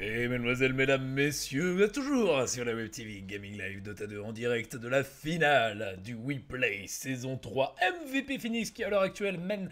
Et mesdemoiselles, mesdames, messieurs, vous êtes toujours sur la Web TV Gaming Live Dota 2 en direct de la finale du WePlay saison 3. MVP Phoenix qui à l'heure actuelle mène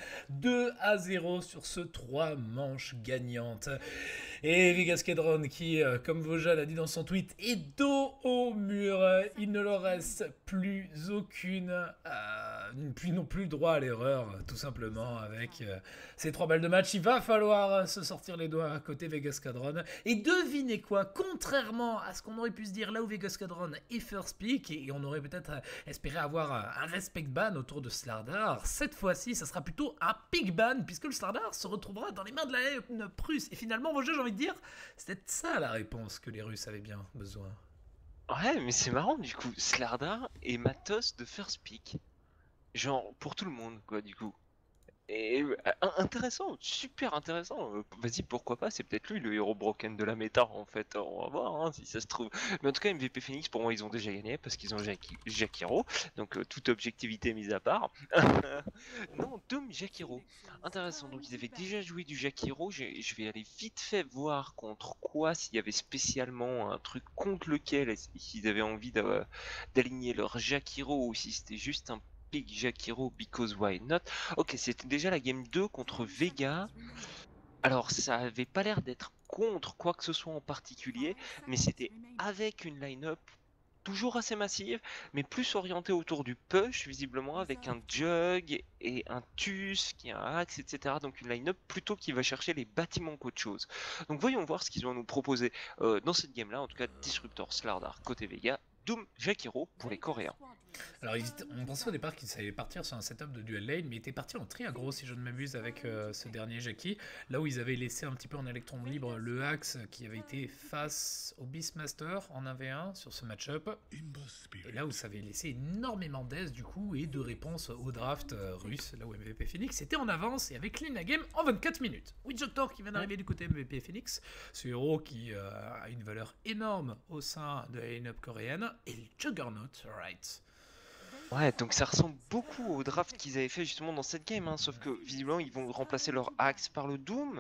2-0 sur ce 3 manches gagnantes. Et Vegas Kedron qui, comme Vojal a dit dans son tweet, est dos au mur. Il ne leur reste plus aucune, puis non plus droit à l'erreur, tout simplement, avec ces 3 balles de match. Il va falloir se sortir les doigts à côté Vegas Kedron. Et devinez quoi, contrairement à ce qu'on aurait pu se dire là où Vegas Kedron est first pick, et on aurait peut-être espéré avoir un respect ban autour de Slardar, cette fois-ci, ça sera plutôt un pick ban, puisque le Slardar se retrouvera dans les mains de la haine Prusse. Et finalement, Roger, j'ai envie de dire, c'était ça la réponse que les Russes avaient bien besoin. Ouais, mais c'est marrant du coup, Slardar et Matos de first pick. Genre, pour tout le monde, quoi, du coup. Et intéressant, super intéressant. Vas-y, pourquoi pas, c'est peut-être lui le héros broken de la méta en fait. On va voir hein, si ça se trouve. Mais en tout cas, MVP Phoenix, pour moi, ils ont déjà gagné parce qu'ils ont Jakiro. Donc, toute objectivité mise à part. Non, Doom Jakiro. Intéressant. Donc, ils avaient déjà joué du Jakiro. Je vais aller vite fait voir contre quoi, s'il y avait spécialement un truc contre lequel ils avaient envie d'aligner leur Jakiro ou si c'était juste un pick Jakiro because why not. Ok, c'était déjà la game 2 contre Vega. Alors, ça avait pas l'air d'être contre quoi que ce soit en particulier, mais c'était avec une line-up toujours assez massive, mais plus orientée autour du push, visiblement, avec un Jug et un Tusk et un Axe, etc. Donc une line-up plutôt qui va chercher les bâtiments qu'autre chose. Donc voyons voir ce qu'ils ont à nous proposer dans cette game-là, en tout cas Disruptor, Slardar, côté Vega, Doom, Jakiro pour les Coréens. Alors, on pensait au départ qu'il allait partir sur un setup de dual lane, mais il était parti en triagro, si je ne m'abuse, avec ce dernier Jackie. Là où ils avaient laissé un petit peu en électron libre le Axe qui avait été face au Beastmaster en 1v1 sur ce match-up. Et là où ça avait laissé énormément d'aise du coup et de réponses au draft russe, là où MVP Phoenix était en avance et avait clean la game en 24 minutes. Witchdoctor qui vient d'arriver du côté MVP Phoenix, ce héros qui a une valeur énorme au sein de la line-up coréenne, et le Juggernaut, right. Ouais, donc ça ressemble beaucoup au draft qu'ils avaient fait justement dans cette game, hein, sauf que visiblement ils vont remplacer leur Axe par le Doom,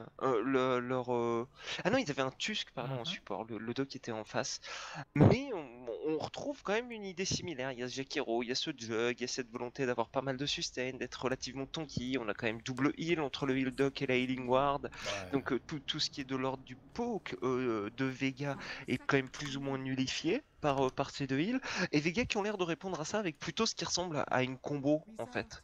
Ah non, ils avaient un Tusk, pardon, en support, le doc était en face. Mais on retrouve quand même une idée similaire, il y a ce Jakiro, il y a ce Jug, il y a cette volonté d'avoir pas mal de sustain, d'être relativement tanky, on a quand même double heal entre le heal doc et la healing ward, donc tout ce qui est de l'ordre du poke de Vega est quand même plus ou moins nullifié par ces deux heals, et Vega qui ont l'air de répondre à ça avec plutôt ce qui ressemble à une combo en fait,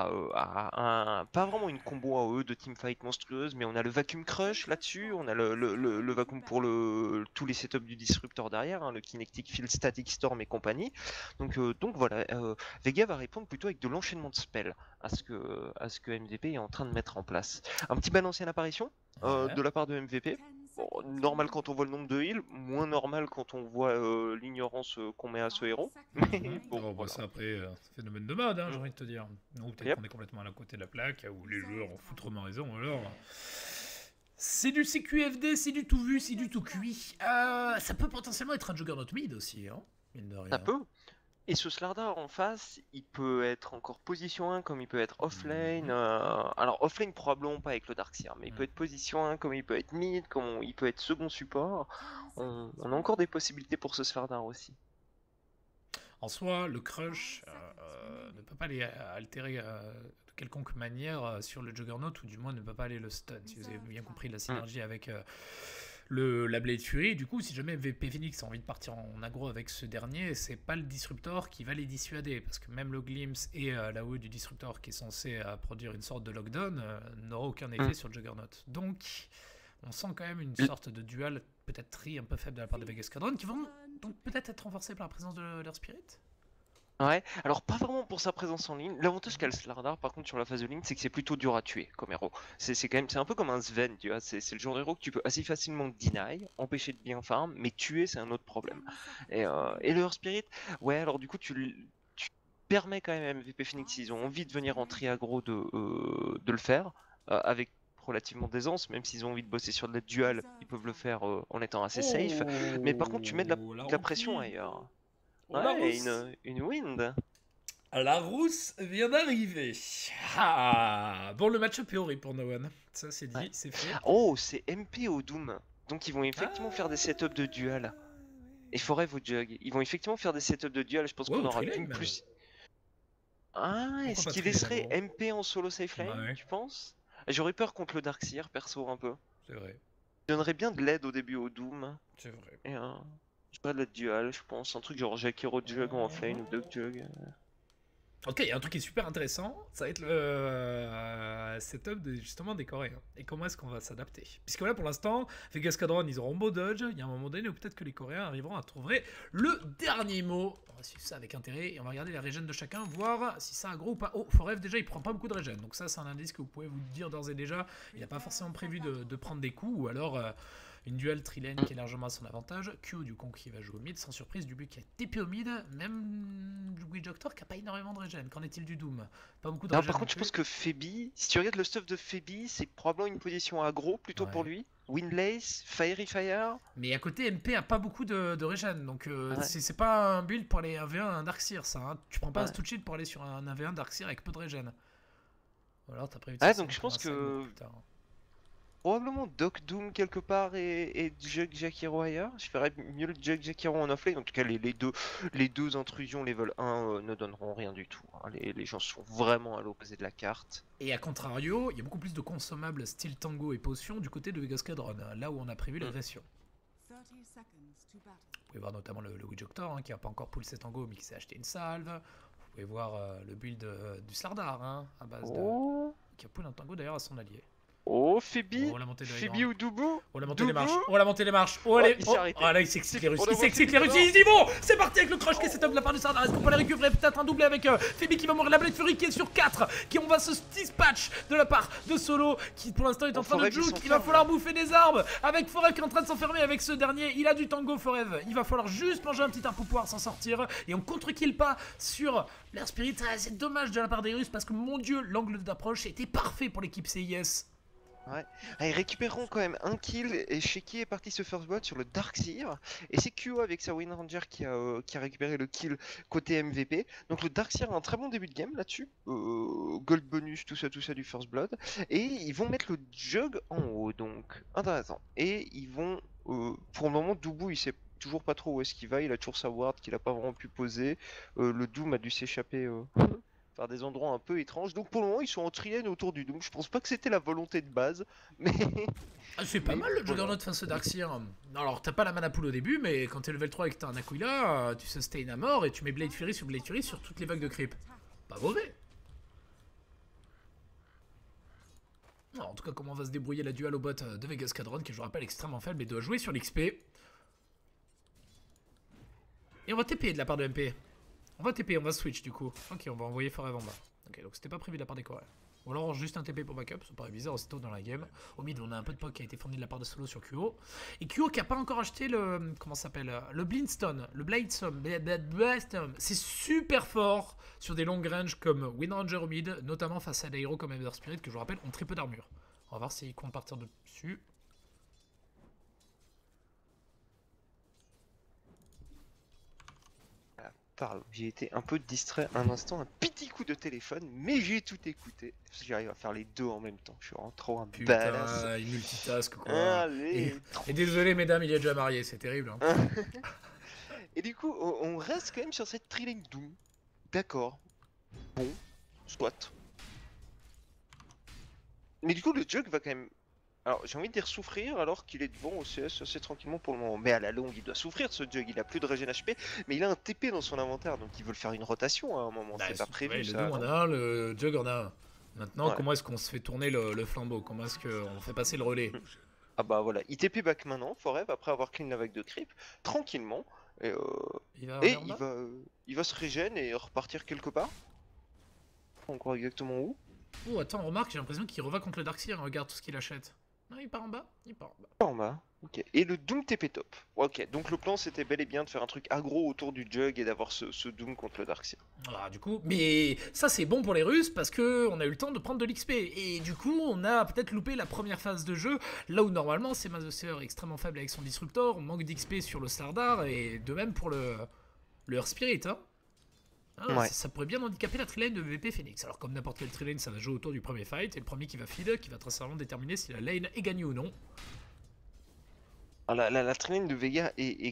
pas vraiment une combo à eux de teamfight monstrueuse, mais on a le vacuum crush là-dessus, on a le vacuum pour tous les setups du disruptor derrière, hein, le kinetic field, static storm et compagnie, donc voilà, Vega va répondre plutôt avec de l'enchaînement de spells à ce que MVP est en train de mettre en place. Un petit balancier apparition de la part de MVP. Bon, normal quand on voit le nombre de heals, moins normal quand on voit l'ignorance qu'on met à ce héros. Mais bon, voilà. Ça après, phénomène de mode, hein, j'ai envie de te dire. Ou peut-être qu'on est complètement à la côté de la plaque, où les joueurs ont foutrement raison, alors... C'est du CQFD, c'est du tout vu, c'est du tout cuit. Ça peut potentiellement être un Juggernaut mid aussi, hein, mine de rien. Ça peut. Et ce Slardar en face, il peut être encore position 1 comme il peut être offlane. Alors offlane probablement pas avec le Darkseer, mais il peut être position 1 comme il peut être mid, comme il peut être second support. On a encore des possibilités pour ce Slardar aussi. En soi, le crush ne peut pas aller altérer de quelconque manière sur le Juggernaut, ou du moins ne peut pas aller le stun, si vous avez bien compris la synergie avec... la Blade Fury. Du coup, si jamais VP Phoenix a envie de partir en aggro avec ce dernier, c'est pas le Disruptor qui va les dissuader, parce que même le Glimpse et la haut du Disruptor qui est censé produire une sorte de lockdown n'aura aucun effet sur le Juggernaut. Donc, on sent quand même une sorte de dual, peut-être tri un peu faible de la part de Vegas Kedron, qui vont donc peut-être être renforcés par la présence de leur Spirit. Ouais, alors pas vraiment pour sa présence en ligne. L'avantage qu'a le Slardar par contre sur la phase de ligne, c'est que c'est plutôt dur à tuer comme héros. C'est un peu comme un Sven, tu vois, c'est le genre d'héros que tu peux assez facilement deny, empêcher de bien farm, mais tuer c'est un autre problème. Et le Earth Spirit, ouais, alors du coup tu permets quand même à MVP Phoenix, s'ils ont envie de venir en tri-aggro de le faire, avec relativement d'aisance, même s'ils ont envie de bosser sur de la dual, ils peuvent le faire en étant assez safe. Mais par contre tu mets de la pression ailleurs. Ouais, une wind. La rousse vient d'arriver. Ah, bon, le match-up est horrible pour No One. Ça, c'est dit, c'est fait. Oh, c'est MP au Doom. Donc ils vont effectivement faire des Ah, setups de duel. Et Forever au jug. Ils vont effectivement faire des setups de duel. Je pense ouais, qu'on au aura Trilane, même. plus. Ah, Pourquoi est-ce pas qu'il Trilane laisserait avant? MP en solo safe lane, Ouais, tu penses? J'aurais peur contre le Darkseer, perso, un peu. c'est vrai. Il donnerait bien de l'aide au début au Doom. C'est vrai. Et je sais pas, de la dual, je pense. Un truc genre Jakiro jug en offlane ou Duck jug. Ok, il y a un truc qui est super intéressant, ça va être le setup justement des Coréens. Et comment est-ce qu'on va s'adapter? Puisque là, pour l'instant, Vegas Cadron, ils auront beau dodge. Il y a un moment donné où peut-être que les Coréens arriveront à trouver le dernier mot. On va suivre ça avec intérêt et on va regarder la régène de chacun, voir si ça a gros ou pas. Oh, Forev, déjà, il prend pas beaucoup de régène. Donc ça, c'est un indice que vous pouvez vous dire d'ores et déjà. Il n'a pas forcément prévu de prendre des coups ou alors... une duel trilane qui est largement à son avantage. Q du con qui va jouer au mid, sans surprise. Du but qui a TP au mid. Même du Witch Doctor qui a pas énormément de régène. Qu'en est-il du Doom? Pas beaucoup de Non, régène. par contre, je pense que Phoebe, si tu regardes le stuff de Phoebe, c'est probablement une position aggro plutôt pour Ouais. lui. Windlace, Fiery Fire. Mais à côté, MP a pas beaucoup de régène. Donc Ouais. c'est pas un build pour aller 1v1 un Darkseer ça. Hein. Tu prends pas un Ouais. Stuchit pour aller sur un 1v1 Darkseer avec peu de régène. Ou alors t'as prévu de Ouais, sortir donc je encore pense un sac beaucoup que plus tard. probablement Doc Doom quelque part et Jug Jakiro ailleurs. Je ferais mieux le Jug Jakiro en offlane. En tout cas, les deux intrusions level 1 ne donneront rien du tout. Hein. Les gens sont vraiment à l'opposé de la carte. Et à contrario, il y a beaucoup plus de consommables style tango et potions du côté de Vegas Cadron, là où on a prévu l'agression. Vous pouvez voir notamment le Witch Doctor hein, qui n'a pas encore pull ses tango mais qui s'est acheté une salve. Vous pouvez voir le build du Slardar hein, à base de. Qui a pull un tango d'ailleurs à son allié. Oh, Phoebe, Oh, la montée de Phoebe High ou Doubou. Oh la montée des marches, oh la montée des marches, oh, Ouais, il s'est oh, arrêté. oh là il s'excite les Russes, On il a s'excite voté les Russes, d'abord. ils y vont. C'est parti avec le crush qui est setup de la part du Sardar. Est-ce qu'on peut les récupérer? Peut-être un doublé avec Phoebe qui va mourir, la Blade Fury qui est sur 4, qui on va se dispatch de la part de Solo qui pour l'instant est en train de Forev, il juke, il va s'enferme. falloir bouffer des arbres avec Forev qui est en train de s'enfermer avec ce dernier, il a du tango Forev, il va falloir juste manger un petit arbre pour pouvoir s'en sortir et on contre-kill pas sur l'air spirit, c'est dommage de la part des Russes parce que mon dieu l'angle d'approche était parfait pour l'équipe CIS. Ouais. Ah, ils récupéreront quand même un kill et Sheki est parti se first blood sur le Darkseer et c'est Kyo avec sa Wind Ranger qui a récupéré le kill côté MVP. Donc le Darkseer a un très bon début de game là-dessus, gold bonus, tout ça du first blood et ils vont mettre le jug en haut donc intéressant. Et ils vont pour le moment Doubou il sait toujours pas trop où est-ce qu'il va, il a toujours sa ward qu'il a pas vraiment pu poser, le Doom a dû s'échapper par des endroits un peu étranges. Donc pour le moment, ils sont en trilène autour du Doom. Je pense pas que c'était la volonté de base, mais Ah, c'est pas Mais mal le voilà. Juggernaut face au Darkseer. Alors t'as pas la mana pool au début, mais quand t'es level 3 et que t'as un Aquila, tu sustain à mort et tu mets Blade Fury sur toutes les vagues de creep. Pas mauvais. Alors, en tout cas, comment va se débrouiller la dual au bot de Vegas Cadron, qui je vous rappelle extrêmement faible et doit jouer sur l'XP. Et on va TP de la part de MP. On va TP, on va switch du coup. Ok, on va envoyer Forever en bas. Ok, donc c'était pas prévu de la part des Coréens. Ou alors juste un TP pour backup, ça paraît bizarre aussitôt dans la game. Au mid, on a un peu de poke qui a été fourni de la part de Solo sur QO. Et QO qui a pas encore acheté le. Comment ça s'appelle? Le Blindstone, le Bladestone. C'est super fort sur des long range comme Wind Ranger au mid, notamment face à des héros comme Ember Spirit, que je vous rappelle ont très peu d'armure. On va voir s'ils comptent partir dessus. Pardon, j'ai été un peu distrait un instant, un petit coup de téléphone, mais j'ai tout écouté. J'arrive à faire les deux en même temps. Je suis vraiment trop un badass. Putain, il multitask quoi. Allez, Et désolé mesdames, il est déjà marié, c'est terrible. Hein. Et du coup, on reste quand même sur cette trilane Doom. D'accord. Bon, soit. Mais du coup, le jug va quand même. Alors, j'ai envie de dire souffrir alors qu'il est devant au CS assez tranquillement pour le moment. Mais à la longue, il doit souffrir ce jug. Il a plus de régène HP, mais il a un TP dans son inventaire, donc ils veulent faire une rotation à un moment. C'est pas prévu Ouais, le ça. Doom en non a un, le Jug en a un. Maintenant, Ouais. comment est-ce qu'on se fait tourner le flambeau? Comment est-ce qu'on fait passer le relais? Ah bah voilà, il TP back maintenant, Forever, après avoir clean la vague de creep, tranquillement. Et, Il va et vers en bas il va se régène et repartir quelque part. Pas encore exactement où. Oh, attends, remarque, j'ai l'impression qu'il reva contre le Darkseer. Regarde tout ce qu'il achète. Non, il part en bas. Il part en bas. En bas. Ok. Et le Doom TP top. Ok, donc le plan c'était bel et bien de faire un truc aggro autour du jug et d'avoir ce Doom contre le Darkseer. Ah, du coup, mais ça c'est bon pour les Russes parce que on a eu le temps de prendre de l'XP et du coup on a peut-être loupé la première phase de jeu là où normalement c'est Mazoser extrêmement faible avec son disruptor, on manque d'XP sur le Slardar et de même pour le Earth Spirit. Hein. Ah, Ouais. ça pourrait bien handicaper la trilane de VP Phoenix. Alors comme n'importe quelle trilane, ça va jouer autour du premier fight et le premier qui va feed, qui va très certainement déterminer si la lane est gagnée ou non. La training de Vega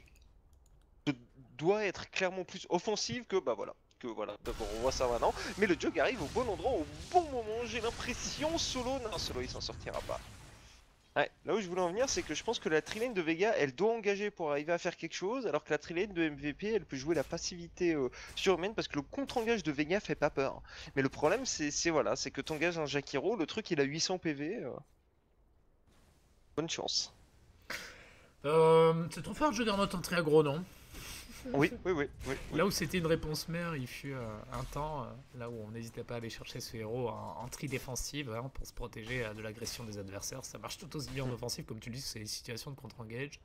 doit être clairement plus offensive que bah voilà. D'abord on voit ça maintenant. Mais le jug arrive au bon endroit, au bon moment, j'ai l'impression. Solo, non, Solo il s'en sortira pas. Ouais, là où je voulais en venir, c'est que je pense que la trilane de Vega, elle doit engager pour arriver à faire quelque chose, alors que la trilane de MVP, elle peut jouer la passivité surhumaine parce que le contre-engage de Vega fait pas peur. Mais le problème, c'est voilà, c'est que t'engages un Jakiro, le truc il a 800 PV. Bonne chance. C'est trop fort de Juggernaut en très aggro, non? Oui. Là où c'était une réponse mère, il fut un temps, là où on n'hésitait pas à aller chercher ce héros en tri défensive hein, pour se protéger de l'agression des adversaires. Ça marche tout aussi bien en offensive, comme tu le dis, c'est des situations de contre-engage.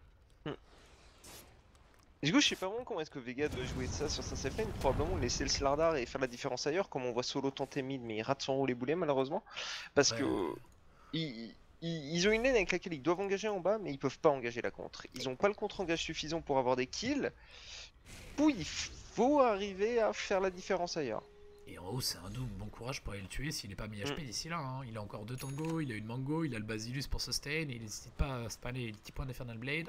Du coup, je sais pas vraiment comment est-ce que Vega doit jouer ça sur sa safe lane. Probablement laisser le Slardar et faire la différence ailleurs, comme on voit Solo tenter mid, mais il rate son rôle et boulet malheureusement. Parce Ouais. que ils ont une lane avec laquelle ils doivent engager en bas, mais ils peuvent pas engager la contre. Ils ont pas le contre-engage suffisant pour avoir des kills. Du coup, il faut arriver à faire la différence ailleurs. Et en haut, c'est un Doom. Bon courage pour aller le tuer s'il n'est pas mis HP d'ici là. Hein. Il a encore 2 tangos, il a une mango, il a le Basilus pour sustain. Et il n'hésite pas à spammer les petits points d'Infernal Blade.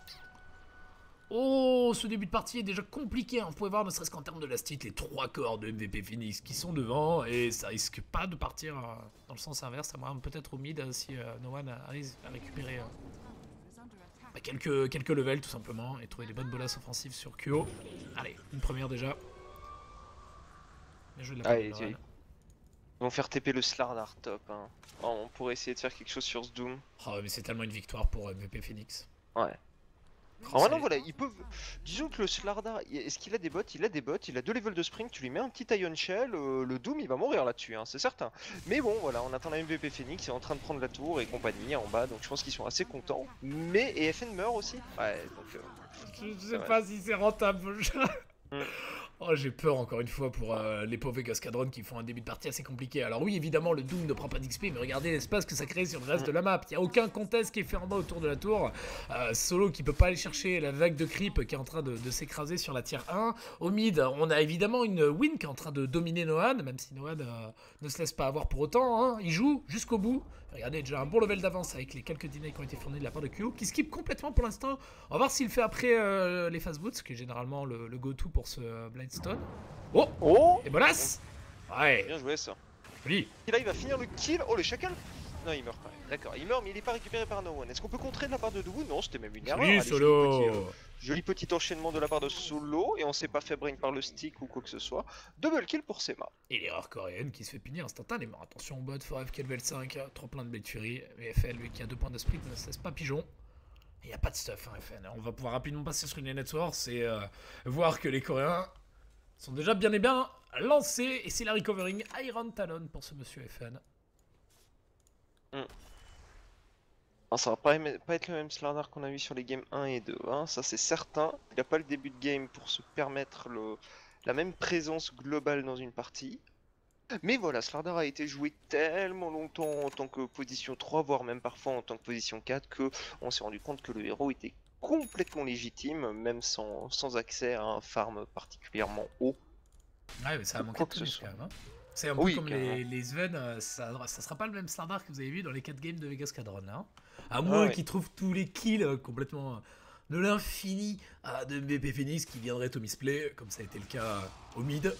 Oh, ce début de partie est déjà compliqué. Hein. Vous pouvez voir, ne serait-ce qu'en termes de last-hit, les 3 corps de MVP Phoenix qui sont devant. Et ça risque pas de partir dans le sens inverse. Ça va peut-être au mid si No One arrive à récupérer quelques levels tout simplement. Et trouver des bonnes bolas offensives sur QO. Allez, une première déjà. Bien joué de la part de No One. Ils vont faire TP le Slardar top. Hein. On pourrait essayer de faire quelque chose sur ce Doom. Oh, mais c'est tellement une victoire pour MVP Phoenix. Ouais. Alors non, voilà, ils peuvent. Disons que le Slardar, est-ce qu'il a des bots? Il a des bots, il a 2 levels de sprint, tu lui mets un petit Ion Shell, le Doom il va mourir là-dessus, hein, c'est certain. Mais bon, voilà, on attend la MVP Phoenix, il est en train de prendre la tour et compagnie en bas, donc je pense qu'ils sont assez contents. Mais. Et FN meurt aussi? Ouais, donc. Je sais pas si c'est rentable. Oh, j'ai peur encore une fois pour les pauvres Vegas Squadron qui font un début de partie assez compliqué. Alors oui, évidemment, le Doom ne prend pas d'XP, mais regardez l'espace que ça crée sur le reste de la map. Il n'y a aucun contest qui est fait en bas autour de la tour. Solo qui peut pas aller chercher la vague de creep qui est en train de s'écraser sur la tier 1. Au mid, on a évidemment une Win qui est en train de dominer Nohan, même si Nohan ne se laisse pas avoir pour autant. Hein. Il joue jusqu'au bout. Regardez, déjà un bon level d'avance avec les quelques denies qui ont été fournis de la part de Q, qui skip complètement pour l'instant. On va voir s'il fait après les fast boots, qui est généralement le go-to pour ce Blindstone. Oh, et bolas. Ouais. Bien joué ça. Joli. Et là il va finir le kill. Oh le chacal. Non il meurt pas. D'accord, il meurt mais il est pas récupéré par No One. Est-ce qu'on peut contrer de la part de Doubou? Non, c'était même une erreur. Joli, Allez, Solo. joli petit enchaînement de la part de Solo et on s'est pas fait brain par le stick ou quoi que ce soit. Double kill pour Sema. Et l'erreur coréenne qui se fait pinir instantanément. Attention au bot, Forev qui est level 5, trop plein de Blade Fury. VFL lui qui a 2 points de split ne se laisse pas pigeon. Il n'y a pas de stuff hein, FN. On va pouvoir rapidement passer sur une network et voir que les Coréens sont déjà bien et bien lancés. Et c'est la recovering Iron Talon pour ce monsieur FN. Alors, ça va pas être le même Slardar qu'on a vu sur les games 1 et 2, hein, ça c'est certain. Il n'a pas le début de game pour se permettre la même présence globale dans une partie. Mais voilà, Slardar a été joué tellement longtemps en tant que position 3, voire même parfois en tant que position 4, que on s'est rendu compte que le héros était complètement légitime, même sans accès à un farm particulièrement haut. Ouais, mais ça a manqué de tenue quand même. Hein. C'est un peu comme les Sven, ça sera pas le même Slardar que vous avez vu dans les 4 games de Vegas Squadron. Hein. À moins qu'ils trouvent tous les kills complètement de l'infini de MVP Phoenix qui viendrait au misplay, comme ça a été le cas au mid.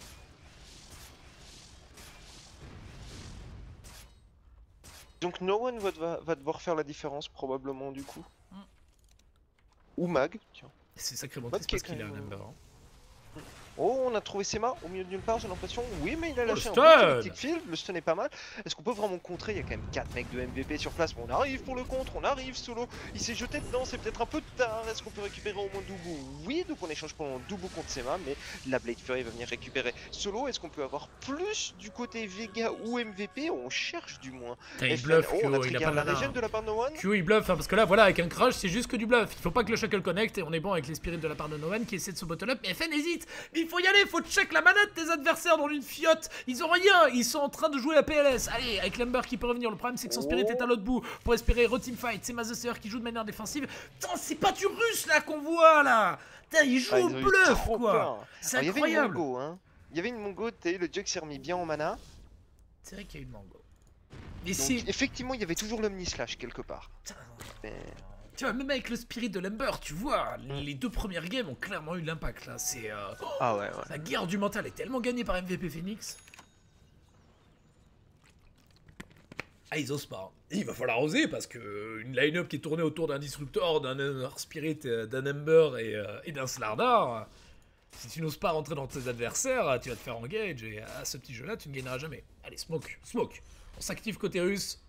Donc No One va devoir faire la différence probablement du coup. Ou Mag, tiens. C'est sacrément triste parce qu'il a un number. Hein. Oh, on a trouvé Sema au milieu de nulle part, j'ai l'impression. Oui, mais il a lâché un petit field, le stun est pas mal. Est-ce qu'on peut vraiment contrer? Il y a quand même 4 mecs de MVP sur place. Bon, on arrive pour le contre, on arrive Solo. Il s'est jeté dedans, c'est peut-être un peu tard. Est-ce qu'on peut récupérer au moins Doubou? Oui, donc on échange pour Doubou contre Sema, mais la Blade Fury va venir récupérer Solo. Est-ce qu'on peut avoir plus du côté Vega ou MVP? On cherche du moins. Il bluff, on a il a pas la régène de la part de No One. Q il bluff, hein, parce que là, voilà, avec un crush, c'est juste que du bluff. Il faut pas que le shackle connecte et on est bon avec les spirits de la part de No One qui essaie de se bottle up. Mais FN hésite, mais il faut y aller, faut check la manette des adversaires dans une fiotte. Ils ont rien, ils sont en train de jouer la PLS. Allez, avec Lumber qui peut revenir. Le problème, c'est que son spirit est à l'autre bout pour espérer reteamfight. C'est Mazoser qui joue de manière défensive. Putain, c'est pas du russe là qu'on voit là. Putain, il joue au bluff quoi. C'est incroyable. Il y avait une Mongo, le Jug s'est remis bien en mana. C'est vrai qu'il y a une Mango. Mais donc, effectivement, il y avait toujours l'Omni Slash quelque part. Mais... Tu vois, même avec le spirit de l'Ember, tu vois, les 2 premières games ont clairement eu l'impact là. C'est Ah ouais. la guerre du mental est tellement gagnée par MVP Phoenix. Ah, ils osent pas. Il va falloir oser parce que une line-up qui est tournée autour d'un Disruptor, d'un Earth Spirit, d'un Ember et d'un Slardar, si tu n'oses pas rentrer dans tes adversaires, tu vas te faire engage et à ce petit jeu-là, tu ne gagneras jamais. Allez, smoke. On s'active côté russe.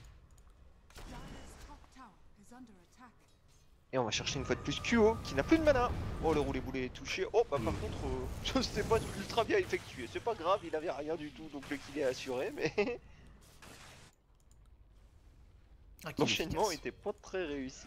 Et on va chercher une fois de plus QO qui n'a plus de mana. Oh, le roulé-boulé est touché. Oh, bah par contre, c'était pas ultra bien effectué. C'est pas grave, il avait rien du tout, donc le kill est assuré, mais l'enchaînement était pas très réussi.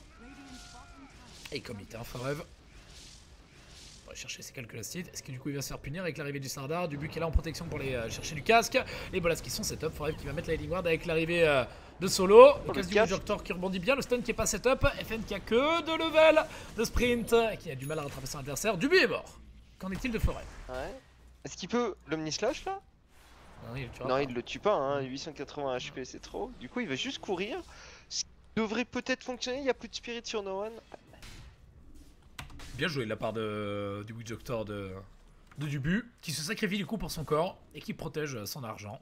Et comme il était un rêve. On va chercher ses calculastides. Est-ce que du coup il va se faire punir avec l'arrivée du Slardar? Dubu qui est là en protection pour aller chercher du casque. Les bolas qui sont setup. Forever qui va mettre la healing ward avec l'arrivée de Solo. Le casque du Doctor qui rebondit bien. Le stun qui est pas setup. FN qui a que 2 levels de sprint. Et qui a du mal à rattraper son adversaire. Dubu est mort. Qu'en est-il de Forever? Ouais. Est-ce qu'il peut l'Omnislash là? Non, il le tue pas, hein. 880 HP c'est trop. Du coup, il va juste courir. Ce qui devrait peut-être fonctionner. Il n'y a plus de spirit sur No One. Bien joué de la part du Witch Doctor de Dubu, qui se sacrifie du coup pour son corps et qui protège son argent.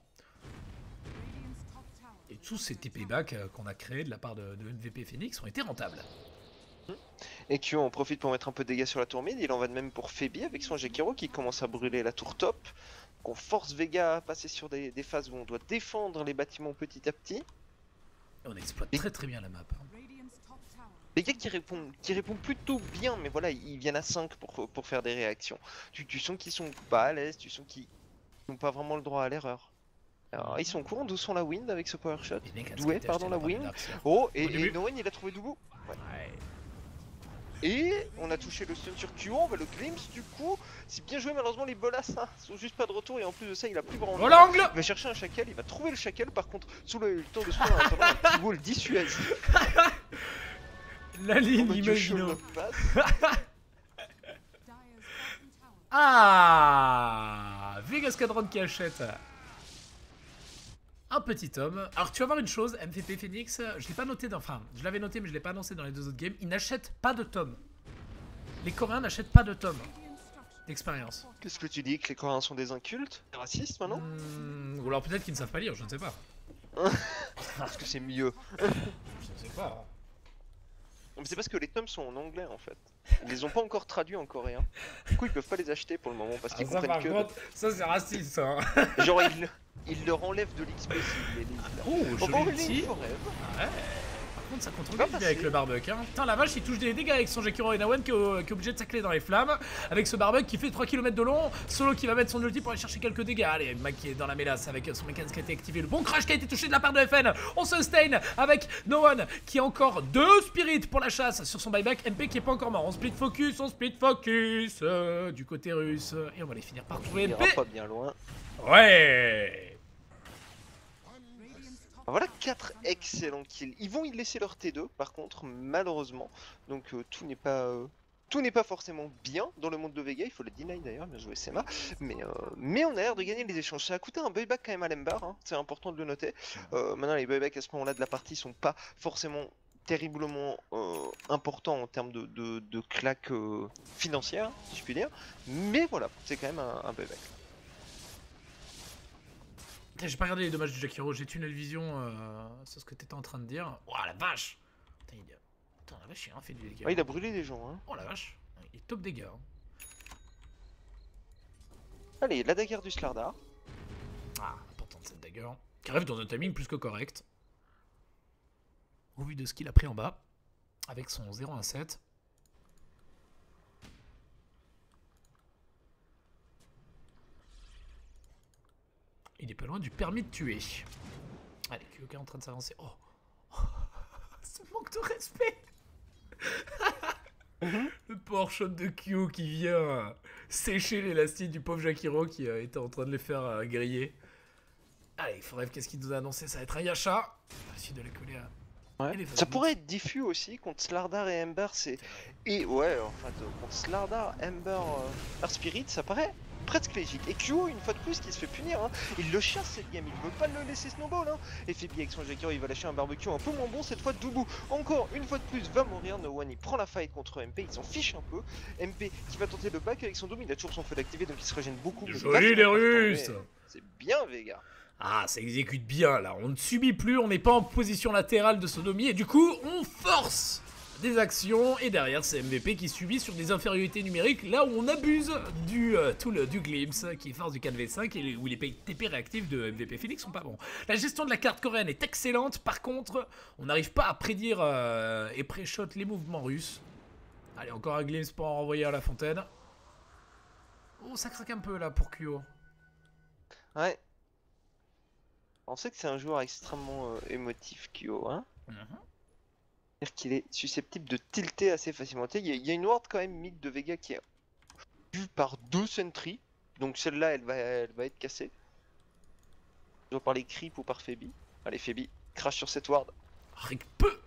Et tous ces TP back qu'on a créés de la part de MVP Phoenix ont été rentables. Et Q en profite pour mettre un peu de dégâts sur la tour mid. Il en va de même pour Phoebe avec son Jakiro qui commence à brûler la tour top. Qu'on force Vega à passer sur des phases où on doit défendre les bâtiments petit à petit. Et on exploite très bien la map. Les gars qui répondent plutôt bien, mais voilà, ils viennent à 5 pour faire des réactions. Tu sens qu'ils sont pas à l'aise, tu sens qu'ils n'ont pas vraiment le droit à l'erreur. Alors, ils sont courants, d'où sont la wind avec ce power shot. Doué, pardon, la wind. Oh, et No One il a trouvé Dubu. Ouais. Et on a touché le stun sur Q, on va le glimpse du coup. C'est bien joué, malheureusement les bolas sont juste pas de retour et en plus de ça il a plus grand. Oh l'angle! Il va chercher un shackle, il va trouver le shackle, par contre Solo a eu le temps de se faire un petit wall dissuasif. La ligne Imagino. Ah, Vegas Cadron qui achète un petit homme. Alors tu vas voir une chose, MVP Phoenix, je l'ai pas noté enfin je l'avais noté mais je l'ai pas annoncé dans les 2 autres games, ils n'achètent pas de tome. Les Coréens n'achètent pas de tome d'expérience. Qu'est-ce que tu dis, que les Coréens sont des incultes? Des racistes maintenant? Ou alors peut-être qu'ils ne savent pas lire, je ne sais pas. Parce que c'est mieux. Je ne sais pas. Mais c'est parce que les tomes sont en anglais en fait. Ils les ont pas encore traduits en coréen. Du coup ils peuvent pas les acheter pour le moment parce qu'ils comprennent que... Contre, ça c'est raciste ça. Hein. Genre ils leur enlèvent de l'XP s'ils les lisent là. Oh, Encore joli une petit. Ouais. Par contre ça contrôle bien avec le barbecue. Hein. Putain la vache il touche des dégâts avec son Jakiro et Nawan qui est obligé de s'accler dans les flammes. Avec ce barbecue qui fait 3 km de long. Solo qui va mettre son ulti pour aller chercher quelques dégâts. Allez, Mac qui est dans la mélasse avec son mécanisme qui a été activé. Le bon crash qui a été touché de la part de FN. On sustain avec No One qui a encore 2 spirits pour la chasse sur son buyback. MP qui est pas encore mort. On split focus du côté russe. Et on va les finir par trouver MP. Il ira pas bien loin. Ouais. Voilà 4 excellents kills. Ils vont y laisser leur T2 par contre malheureusement. Donc tout n'est pas forcément bien dans le monde de Vega, il faut le deny d'ailleurs, bien joué Sema. Mais on a l'air de gagner les échanges. Ça a coûté un buyback quand même à l'Ember, hein. C'est important de le noter. Maintenant les buybacks à ce moment là de la partie sont pas forcément terriblement importants en termes de claques financières, si je puis dire. Mais voilà, c'est quand même un buyback. J'ai pas regardé les dommages du Jakiro, j'ai tunnel vision sur ce que t'étais en train de dire. Oh la vache! Putain, la vache, il a fait du dégât. Ouais, il a brûlé des gens, hein. Oh la vache, il est top dégâts. Hein. Allez, la dagger du Slardar. Ah, importante cette dagger. Qui arrive dans un timing plus que correct. Au vu de ce qu'il a pris en bas. Avec son 0-1-7. Il est pas loin du permis de tuer. Allez, QOK est en train de s'avancer. Oh, ce manque de respect. Le power shot de Kyo qui vient sécher l'élastique du pauvre Jakiro qui était en train de les faire griller. Allez, Forever, qu'est-ce qu'il nous a annoncé? Ça va être un Yasha. Essayer de les coller à... Ouais. Ça pourrait être diffus aussi contre Slardar et Ember, c'est... Et ouais, en fait, contre Slardar, Ember, Earth Spirit, ça paraît presque légique. Et Kyo, une fois de plus, qui se fait punir. Hein. Il le chasse cette game, il veut pas le laisser snowball. Hein. Et Febi avec son Jakiro, il va lâcher un barbecue un peu moins bon. Cette fois, Doubou, encore une fois de plus, va mourir. No One, il prend la fight contre MP, il s'en fiche un peu. MP qui va tenter le back avec son Doom, il a toujours son feu d'activer, donc il se régène beaucoup. Joli les Russes. C'est bien, Vega. Ah, ça exécute bien là, on ne subit plus, on n'est pas en position latérale de sodomie et du coup on force des actions et derrière c'est MVP qui subit sur des infériorités numériques là où on abuse du glimpse qui est force du 4v5 et où les TP réactifs de MVP Phoenix sont pas bons. La gestion de la carte coréenne est excellente, par contre on n'arrive pas à prédire et pré-shot les mouvements russes. Allez, encore un glimpse pour en renvoyer à la fontaine. Oh, ça craque un peu là pour Kyo. Ouais. On sait que c'est un joueur extrêmement émotif, Kyo, hein. C'est-à-dire qu'il est susceptible de tilter assez facilement. Il y a une ward quand même mid de Vega qui est vue par 2 sentries, donc celle-là elle va être cassée. Soit par les creeps ou par Febi. Allez Febi, crash sur cette ward. Avec peu.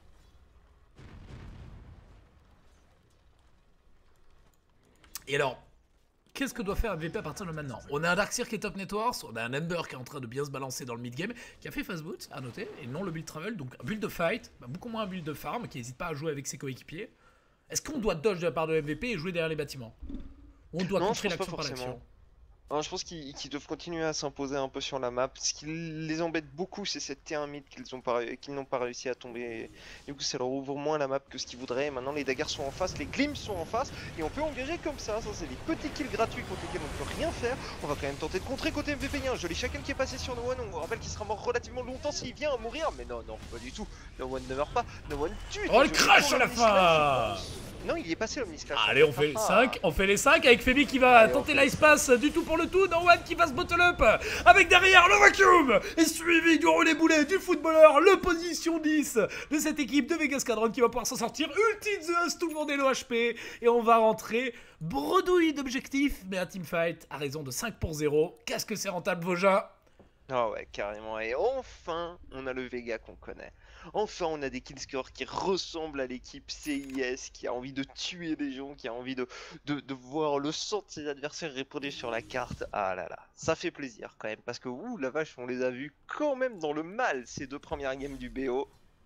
Et alors, qu'est-ce que doit faire MVP à partir de maintenant? On a un Darkseer qui est top networks, on a un Ember qui est en train de bien se balancer dans le mid-game, qui a fait fast boot, à noter, et non le build travel, donc un build de fight, beaucoup moins un build de farm, qui n'hésite pas à jouer avec ses coéquipiers. Est-ce qu'on doit dodge de la part de MVP et jouer derrière les bâtiments? Ou on doit contrer l'action par l'action? Je pense qu'ils doivent continuer à s'imposer un peu sur la map. Ce qui les embête beaucoup, c'est cette T1 mid qu'ils n'ont pas réussi à tomber. Du coup, ça leur ouvre moins la map que ce qu'ils voudraient. Et maintenant, les daggers sont en face, les glimpses sont en face. Et on peut engager comme ça. Ça, c'est des petits kills gratuits contre lesquels on ne peut rien faire. On va quand même tenter de contrer côté MVP. Il y a un joli Shackle qui est passé sur No One. On vous rappelle qu'il sera mort relativement longtemps s'il vient à mourir. Mais non, non, pas du tout. No One ne meurt pas. No One tue. Oh, le crash à la fin! Non, il est passé l'Omnisclash. Allez, on fait les 5, on fait les 5 avec Febi qui va tenter l'ice pass du tout pour le tout. No One qui va se bottle up avec derrière le vacuum et suivi du relais boulet du footballeur, le position 10 de cette équipe de Vegas Squadron qui va pouvoir s'en sortir. Ulti Zeus, tout le monde est le HP et on va rentrer bredouille d'objectifs, mais un teamfight à raison de 5 pour 0. Qu'est-ce que c'est rentable, Voja? Ah ouais, carrément. Et enfin, on a le Vega qu'on connaît. Enfin, on a des killscores qui ressemblent à l'équipe CIS, qui a envie de tuer des gens, qui a envie de voir le sang de ses adversaires répandu sur la carte. Ah là là, ça fait plaisir quand même, parce que ouh, la vache, on les a vus quand même dans le mal ces 2 premières games du BO.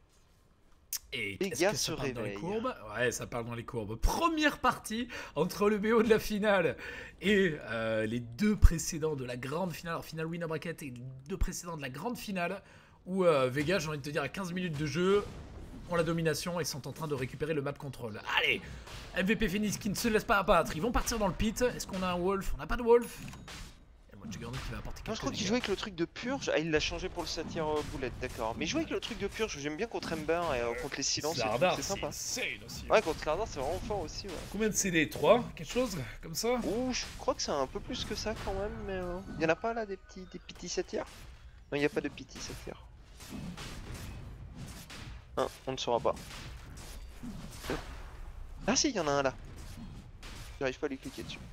Et Vega que ça se parle dans les réveille. courbes? Ouais, ça parle dans les courbes. Première partie entre le BO de la finale et les 2 précédents de la grande finale, alors finale winner bracket et les 2 précédents de la grande finale, où Vega, j'ai envie de te dire, à 15 minutes de jeu, ont la domination et sont en train de récupérer le map control. Allez, MVP Phoenix qui ne se laisse pas abattre, ils vont partir dans le pit. Est-ce qu'on a un Wolf? On n'a pas de Wolf. Juggernaut qui va apporter quelque Non, je crois qu'il jouait avec le truc de purge. Ah, il l'a changé pour le satyre boulette, d'accord. Mais il jouait avec le truc de purge, j'aime bien contre Ember et contre les silences. Slardar, c'est sympa. C'est aussi. Ouais, contre Slardar, c'est vraiment fort aussi. Ouais. Combien de CD? 3? Quelque chose comme ça? Ouh, je crois que c'est un peu plus que ça quand même, mais il y en a pas là des petits satyres? Non, il n'y a pas de petits satyres. Hein, on ne saura pas. Ah si, il y en a un là. J'arrive pas à lui cliquer dessus.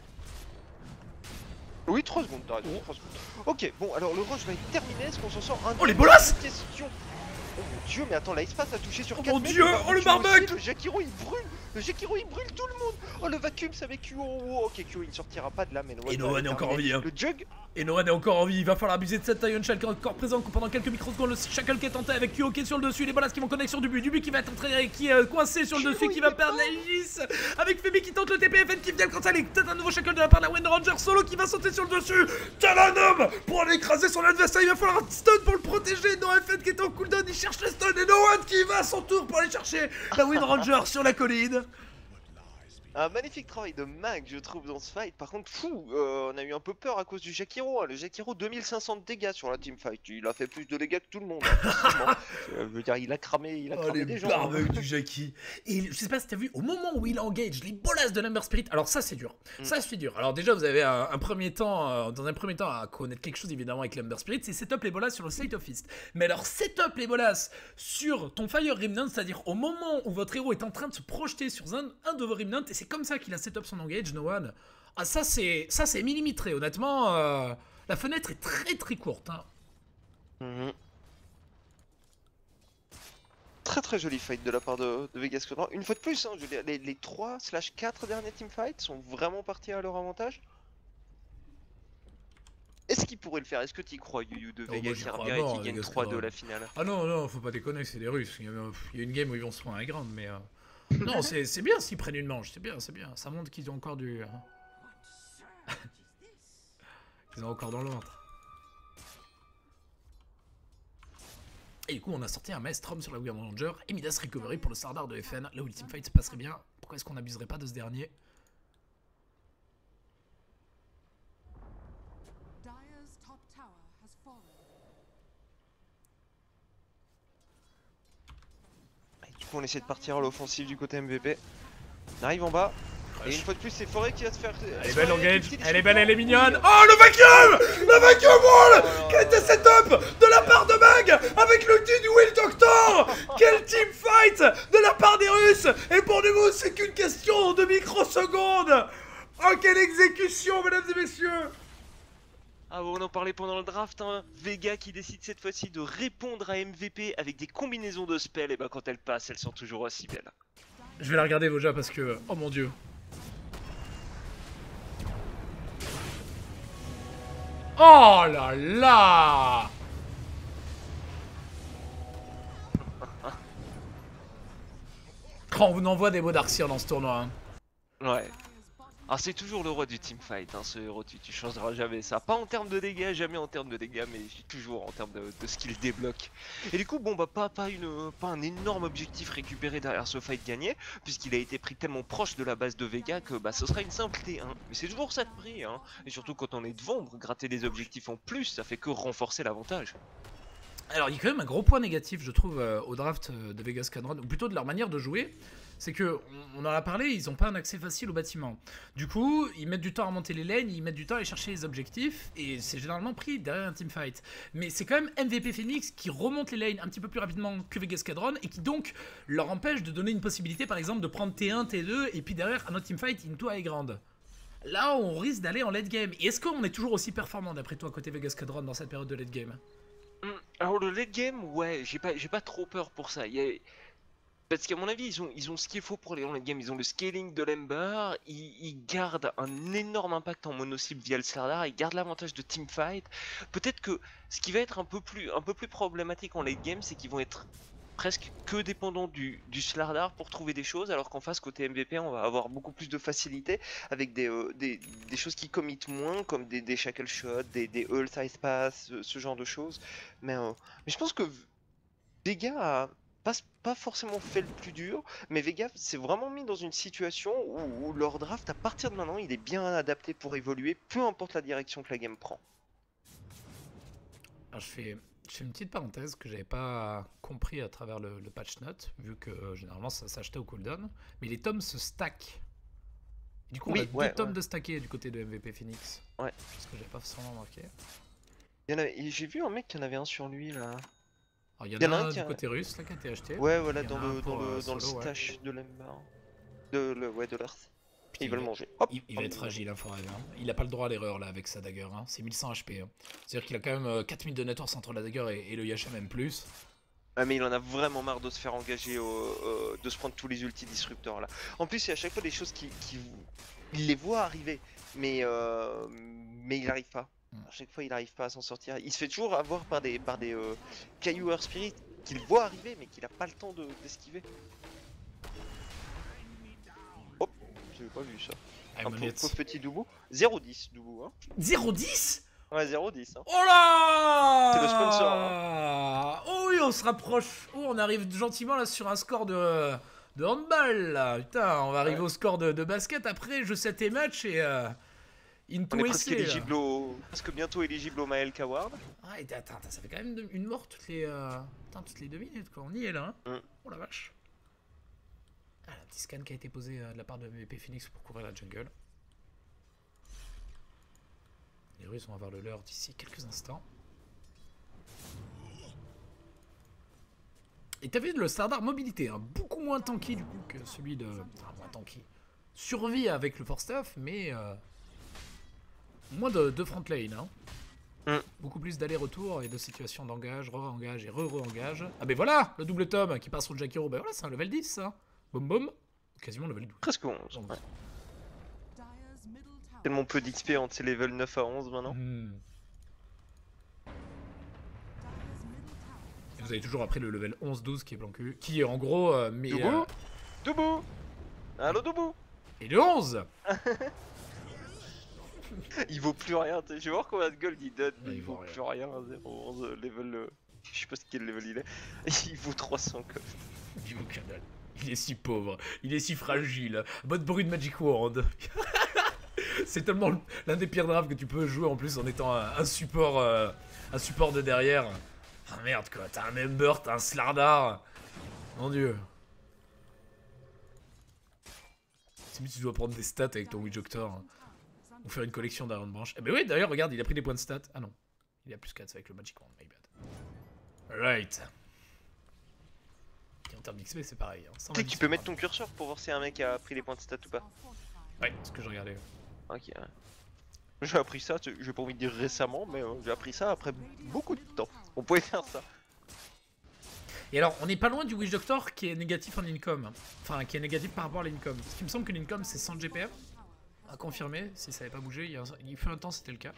Oui, 3 secondes, t'as raison, 3 secondes. Ok, bon, alors le rush va être terminé, est-ce qu'on s'en sort un? Oh, les bolasses! Question. Oh mon dieu, mais attends, l'icepace a touché sur Oh 4 mon mètres, dieu, oh le barbecue! Le Jakiro il brûle! Le Jakiro il brûle tout le monde! Oh le vacuum, ça avec Kyo! Oh, ok, Kyo il ne sortira pas de là, mais Et No One est encore en vie, hein. Le Jug! Et No One est encore en vie, il va falloir abuser de cette Iron Shell qui est encore présent pendant quelques microsecondes. Le Shackle qui est tenté avec Kyo qui est sur le dessus, les bolas qui vont connecter sur Dubu qui va être entré, qui est coincé sur le dessus, qui va perdre la Aegis. Avec Febi qui tente le TPFN qui vient le canceller. Peut-être un nouveau Shackle de la part de la Wind Ranger solo qui va sauter sur le dessus. Tel un homme pour aller écraser son adversaire, il va falloir un stun pour le protéger. No FN qui est en cooldown, il cherche le stun et No One qui va à son tour pour aller chercher la Wind Ranger sur la colline. Un magnifique travail de Mag, je trouve, dans ce fight. Par contre, fou, on a eu un peu peur à cause du Jakiro. Hein. Le Jakiro, 2500 de dégâts sur la teamfight. Il a fait plus de dégâts que tout le monde. Hein, je veux dire, il a cramé des gens. Barbecues du Jackie. Et je sais pas si t'as vu, au moment où il engage les bolasses de l'Ember Spirit, alors ça c'est dur. Ça c'est dur. Alors déjà, vous avez dans un premier temps, à connaître quelque chose évidemment avec l'Ember Spirit, c'est setup les bolasses sur le Slate of Fist. Mais alors, setup les bolasses sur ton Fire Remnant, c'est-à-dire au moment où votre héros est en train de se projeter sur un de vos Remnants, et c'est comme ça qu'il a setup son engage, No One. Ah, ça c'est millimétré, honnêtement. La fenêtre est très très courte. Hein. Très très joli fight de la part de Vegas Squadron. Une fois de plus, hein, je veux dire, les 3/4 derniers teamfights sont vraiment partis à leur avantage. Est-ce qu'il pourrait le faire? Est-ce que tu y crois, Yu de Oh, Vega moi, j'y qui crois revient à et mort, qui gagne Vegas 3-2 Cadron. la finale? Ah non, non, faut pas déconner, c'est des Russes. Il y a une game où ils vont se prendre un grand, mais... Non, c'est bien s'ils prennent une manche, c'est bien, c'est bien. Ça montre qu'ils ont encore du... Ils ont encore dans le ventre. Et du coup, on a sorti un Maelstrom sur la Wyrm Ranger et Midas Recovery pour le Slardar de FN. Là où le teamfight se passerait bien. Pourquoi est-ce qu'on n'abuserait pas de ce dernier? Dire's top tower has fallen. Et du coup, on essaie de partir à l'offensive du côté MVP. On arrive en bas. Et une fois de plus, c'est Forêt qui va se faire. Elle est belle l'engage, elle est belle, elle est mignonne. Oh le vacuum! Le vacuum wall! Quel était setup de la part de Mag avec l'ulti du Will Doctor! Quel teamfight de la part des Russes! Et pour nous, c'est qu'une question de microsecondes! Oh quelle exécution, mesdames et messieurs! Ah bon, on en parlait pendant le draft, hein. Vega qui décide cette fois-ci de répondre à MVP avec des combinaisons de spells, et bah quand elles passent, elles sont toujours aussi belles. Je vais la regarder Voja parce que... Oh mon dieu. Oh là là! Quand on envoie des mots d'Arxir dans ce tournoi. Hein. Ouais. Alors c'est toujours le roi du teamfight, hein, ce héros, tu changeras jamais ça. Pas en termes de dégâts, jamais en termes de dégâts, mais toujours en termes de skill débloque. Et du coup, bon bah pas un énorme objectif récupéré derrière ce fight gagné, puisqu'il a été pris tellement proche de la base de Vega que bah ce sera une simple T1. Mais c'est toujours ça de prix, hein. Et surtout quand on est devant, gratter des objectifs en plus, ça fait que renforcer l'avantage. Alors il y a quand même un gros point négatif je trouve au draft de Vegas Cadron, ou plutôt de leur manière de jouer. C'est que, on en a parlé, ils n'ont pas un accès facile au bâtiment. Du coup, ils mettent du temps à monter les lanes, ils mettent du temps à aller chercher les objectifs, et c'est généralement pris derrière un teamfight. Mais c'est quand même MVP Phoenix qui remonte les lanes un petit peu plus rapidement que Vegas Cadron, et qui donc leur empêche de donner une possibilité, par exemple, de prendre T1, T2, et puis derrière, un autre teamfight into high ground. Là, on risque d'aller en late game. Et est-ce qu'on est toujours aussi performant, d'après toi, côté Vegas Cadron, dans cette période de late game? Alors le late game, ouais, j'ai pas trop peur pour ça. Parce qu'à mon avis, ils ont ce qu'il faut pour aller en late game. Ils ont le scaling de l'Ember, ils gardent un énorme impact en mono-cible via le Slardar, ils gardent l'avantage de teamfight. Peut-être que ce qui va être un peu plus problématique en late game, c'est qu'ils vont être presque que dépendants du Slardar pour trouver des choses, alors qu'en face, côté MVP, on va avoir beaucoup plus de facilité avec des choses qui committent moins, comme des shackle shots, des all size pass, ce genre de choses. Mais je pense que Vega a pas forcément fait le plus dur, mais Vega s'est vraiment mis dans une situation où leur draft, à partir de maintenant, il est bien adapté pour évoluer, peu importe la direction que la game prend. Alors je fais une petite parenthèse que j'avais pas compris à travers le patch note, vu que généralement ça s'achetait au cooldown, mais les tomes se stack. Du coup, Oui, on a deux tomes de stacker du côté de MVP Phoenix. Ouais. Parce que j'avais pas forcément remarqué. J'ai vu un mec qui en avait un sur lui là. Alors il y en a un du côté russe là qui a été acheté. Ouais, voilà, Il y en dans a un le pour, solo, stash de l'Ember. De l'Earth. Puis Ils veulent manger. Hop, il va être fragile, hein, Forever. Il a pas le droit à l'erreur là avec sa dagger. Hein. C'est 1100 HP. Hein. C'est-à-dire qu'il a quand même 4000 de net worth entre la dagger et le Yasha même plus. Ah mais il en a vraiment marre de se faire engager, de se prendre tous les ulti disrupteurs là. En plus, c'est à chaque fois des choses il les voit arriver, mais il n'arrive pas. À chaque fois, il n'arrive pas à s'en sortir. Il se fait toujours avoir par des cailloux Earth Spirit qu'il voit arriver, mais qu'il a pas le temps d'esquiver. Hop, j'avais pas vu ça. Un pauvre petit Doubou. 0-10 Doubou, hein. 0-10 ? Ouais, 0-10. Hein. Oh là! C'est le sponsor. Hein. Oh oui, on se rapproche. Oh, on arrive gentiment là sur un score de handball là. Putain, on va arriver au score de basket après jeu 7 et match et into on est presque bientôt éligible au Maelk Award. Ah, et attends, ça fait quand même une mort toutes les 2 minutes quoi. On y est là. Hein. Oh la vache. Ah, la petite scan qui a été posée de la part de MVP Phoenix pour couvrir la jungle. Les Russes vont avoir le leur d'ici quelques instants. Et t'as vu le Slardar mobilité, hein, beaucoup moins tanky du coup que celui de... Enfin, moins tanky. Survie avec le force stuff, mais... moins de front lane. Hein. Beaucoup plus d'aller-retour et de situations d'engage, re-engage et re-engage. Ah ben voilà, le double tome qui passe sur le Jakiro. Ben voilà, c'est un level 10 ça. Boum boum. Quasiment level 12. Presque 11. Ouais. Tellement peu d'XP entre ces level 9 à 11 maintenant. Et vous avez toujours après le level 11-12 qui est blanc cul, qui est en gros... Debout Debout Allô, debout Et le 11. Il vaut plus rien, je vais voir combien de gold il donne, mais Ouais, il vaut plus rien, 011 level... je sais pas quel level il est. Il vaut 300 gold. Il vaut que dalle. Il est si pauvre, il est si fragile. Mode bruit de Magic Wand. C'est tellement l'un des pires drafts que tu peux jouer en plus en étant un support de derrière. Ah merde quoi, t'as un Ember, t'as un Slardar. Mon dieu. C'est mieux tu dois prendre des stats avec ton Witch Doctor. Ou faire une collection d'Iron Branch. Eh ben oui, d'ailleurs, regarde, il a pris des points de stats. Ah non, il a plus 4 avec le Magic Wand, my bad. Right. Et en termes d'XP, c'est pareil. Hein. Tu sais que tu peux mettre ton curseur pour voir si un mec a pris les points de stat ou pas. Ouais, c'est ce que je regardais. Ok. J'ai appris ça, j'ai pas envie de dire récemment, mais j'ai appris ça après beaucoup de temps. On pouvait faire ça. Et alors, on n'est pas loin du Witch Doctor qui est négatif en income. Enfin, qui est négatif par rapport à l'income. Parce qu'il me semble que l'income c'est 100 GPM. À confirmer, si ça n'avait pas bougé. Il fut un temps, c'était le cas.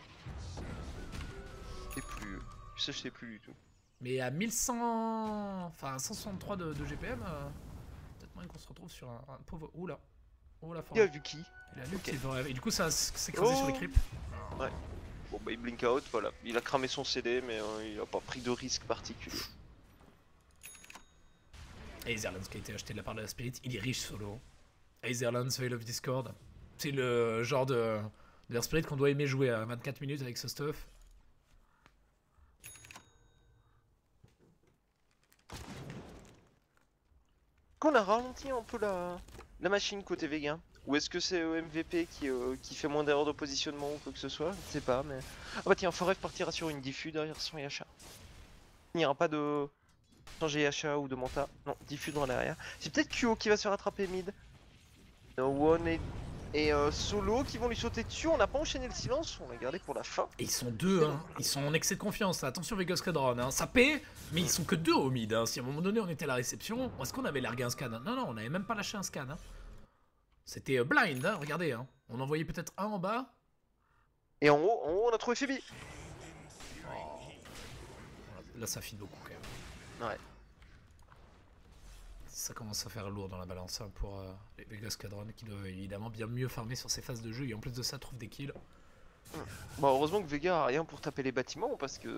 Je sais plus. Ça, je sais plus du tout. Mais à 1100. Enfin, 163 de GPM, peut-être moins qu'on se retrouve sur un pauvre. Oula. Oh la forme. Il a vu qui? Il a vu Ok. qu'il devrait- Et du coup, ça s'est écrasé sur les creeps. Ouais. Bon bah il blink out, voilà. Il a cramé son CD, mais il a pas pris de risque particulier. Aetherlands qui a été acheté de la part de la Spirit, il est riche solo. Aetherlands, Veil of Discord. C'est le genre de Air Spirit qu'on doit aimer jouer à 24 minutes avec ce stuff. Qu'on a ralenti un peu la machine côté Vega. Ou est-ce que c'est MVP qui fait moins d'erreurs de positionnement ou quoi que ce soit? Je sais pas, mais... Ah bah tiens, Forever partira sur une diffus derrière son Yasha. Il n'y aura pas de... changer Yasha ou de Manta. Non, diffus dans l'arrière. C'est peut-être Kyo qui va se rattraper mid. One et Solo qui vont lui sauter dessus. On n'a pas enchaîné le silence, on l'a gardé pour la fin. Et ils sont deux, hein. Ils sont en excès de confiance. Attention Vegas Cadron, hein. Ça paie, mais ils sont que deux au mid. Hein. Si à un moment donné on était à la réception, est-ce qu'on avait largué un scan? Non, non, on n'avait même pas lâché un scan. Hein. C'était blind, hein. Regardez. Hein. On en voyait peut-être un en bas. Et en haut, on a trouvé Phoebe. Là ça file beaucoup quand même. Ouais. Ça commence à faire lourd dans la balance hein, pour les Vegas Cadron qui doivent évidemment bien mieux farmer sur ces phases de jeu et en plus de ça trouvent des kills. Bon, heureusement que Vega a rien pour taper les bâtiments parce que...